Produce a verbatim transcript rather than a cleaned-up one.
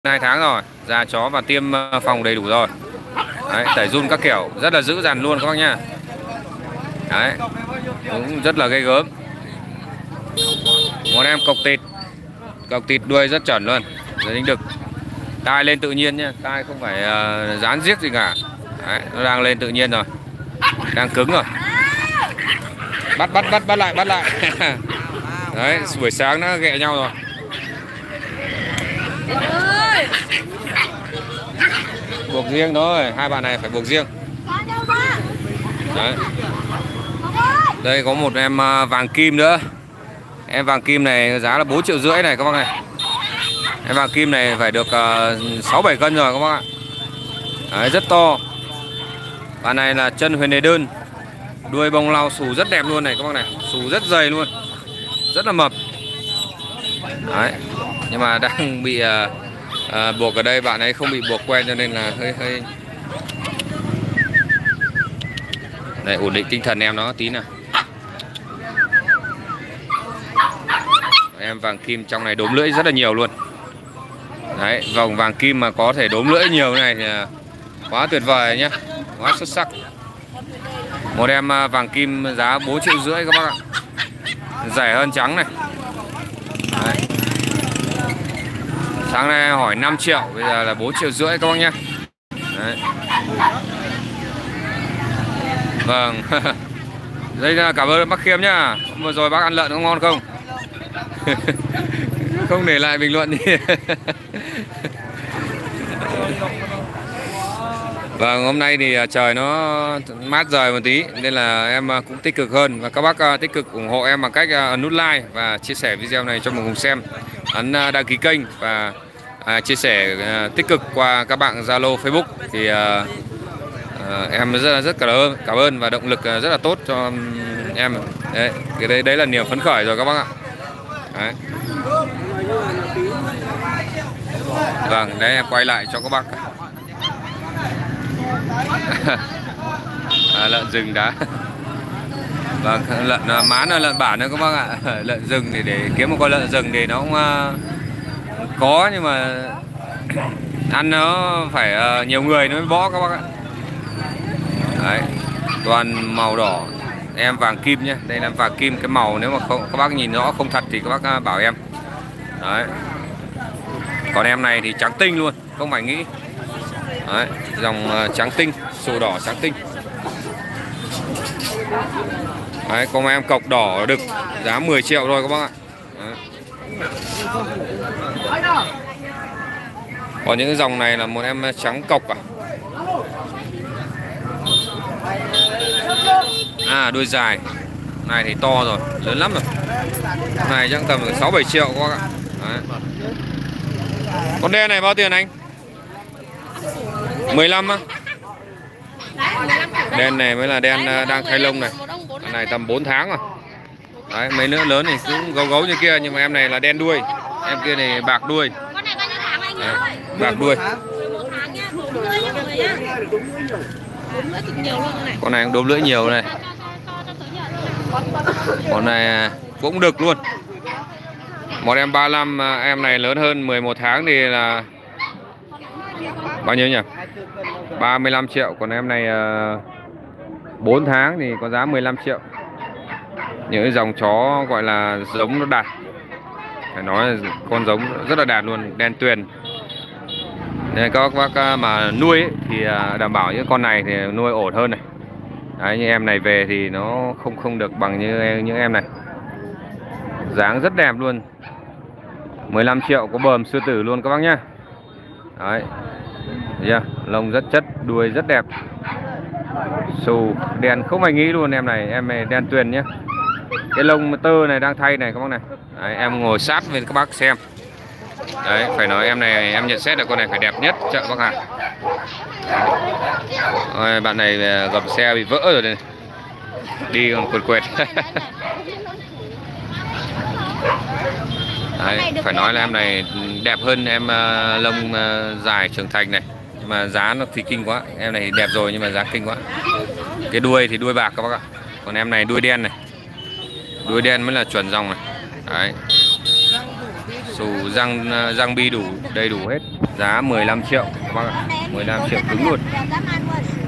Hai tháng rồi, ra chó và tiêm phòng đầy đủ rồi. Đấy, tẩy giun các kiểu rất là dữ dằn luôn các bác nhá. Đấy, cũng rất là ghê gớm. Một em cọc tịt, cọc tịt đuôi rất chuẩn luôn, rất đánh đực. Tai lên tự nhiên nhá, tai không phải uh, dán giết gì cả. Đấy, nó đang lên tự nhiên rồi, đang cứng rồi. Bắt bắt bắt bắt lại bắt lại. Đấy, buổi sáng nó ghẹ nhau rồi. Buộc riêng thôi, hai bạn này phải buộc riêng. Đấy. Đây có một em vàng kim nữa. Em vàng kim này giá là bốn triệu rưỡi này các bác này. Em vàng kim này phải được sáu bảy cân rồi các bác ạ. Đấy, rất to. Bạn này là chân huyền đế đơn, đuôi bông lau xù rất đẹp luôn này các bác này, xù rất dày luôn, rất là mập. Đấy, nhưng mà đang bị à, à, buộc ở đây, bạn ấy không bị buộc quen cho nên là hơi hơi. Đây, ổn định tinh thần em nó tí nào. Em vàng kim trong này đốm lưỡi rất là nhiều luôn. Đấy, vòng vàng kim mà có thể đốm lưỡi nhiều này thì quá tuyệt vời nhá, quá xuất sắc. Một em vàng kim giá bốn triệu rưỡi các bác ạ, rẻ hơn trắng này. Đấy. Sáng nay hỏi năm triệu, bây giờ là bốn triệu rưỡi các bác nhé. Đấy. Vâng. Đây là cảm ơn bác Khiêm nhá. Vừa rồi bác ăn lợn có ngon không? Không để lại bình luận đi. Vâng, hôm nay thì trời nó mát rời một tí nên là em cũng tích cực hơn, và các bác tích cực ủng hộ em bằng cách ấn nút like và chia sẻ video này cho mọi người cùng xem, ấn đăng ký kênh và à, chia sẻ à, tích cực qua các bạn Zalo, Facebook thì à, à, em rất là rất cảm ơn cảm ơn và động lực rất là tốt cho em. Đấy, cái đấy đấy là niềm phấn khởi rồi các bác ạ. Đấy. Vâng, đấy em quay lại cho các bác. À, lợn rừng đá. Vâng, lợn mán là lợn bản nữa các bác ạ. Lợn rừng thì để kiếm một con lợn rừng thì nó cũng uh, có, nhưng mà ăn nó phải uh, nhiều người nó mới bó các bác ạ. Đấy, toàn màu đỏ. Em vàng kim nhé, đây là vàng kim, cái màu nếu mà không các bác nhìn rõ không thật thì các bác bảo em. Đấy. Còn em này thì trắng tinh luôn, không phải nghĩ. Đấy, dòng uh, trắng tinh, sổ đỏ trắng tinh. Đấy, con em cọc đỏ đực giá mười triệu thôi các bác ạ. Đấy. Còn những cái dòng này là một em trắng cọc à. À, đuôi dài. Này thì to rồi, lớn lắm rồi. Này chắc tầm sáu bảy triệu các bác ạ. Đấy. Con đen này bao tiền anh? mười lăm á. Đen này mới là đen đang khai lông này. Con này tầm bốn tháng rồi. Đấy, mấy nữa lớn thì cũng gấu gấu như kia, nhưng mà em này là đen đuôi. Em kia này bạc đuôi. Đấy, bạc đuôi. Con này cũng đốm lưỡi nhiều này. Con này cũng đực luôn. Một em ba mươi lăm, em này lớn hơn mười một tháng thì là bao nhiêu nhỉ? ba mươi lăm triệu. Còn em này uh, bốn tháng thì có giá mười lăm triệu. Những cái dòng chó gọi là giống nó đạt, phải nói là con giống rất là đạt luôn, đen tuyền. Nên các bác mà nuôi ấy, thì đảm bảo những con này thì nuôi ổn hơn này. Đấy, như em này về thì nó không không được bằng như những em này. Dáng rất đẹp luôn. mười lăm triệu có bờm sư tử luôn các bác nhá. Đấy. Thấy chưa? Lông rất chất, đuôi rất đẹp. Xù, đen không phải nghĩ luôn em này, em này đen tuyền nhá. Cái lông tơ này đang thay này các bác này. Đấy, em ngồi sát với các bác xem. Đấy, phải nói em này em nhận xét là con này phải đẹp nhất chợ bác ạ. Rồi, bạn này gầm xe bị vỡ rồi đây. Đi còn quệt quệt. Đấy, phải nói là em này đẹp hơn em uh, lông uh, dài trưởng thành này, nhưng mà giá nó thì kinh quá. Em này đẹp rồi nhưng mà giá kinh quá. Cái đuôi thì đuôi bạc các bác ạ. Còn em này đuôi đen này, đuôi đen mới là chuẩn dòng này. Đấy. Sù răng răng bi đủ đầy đủ hết, giá mười lăm triệu các bác ạ, mười lăm triệu cứng luôn.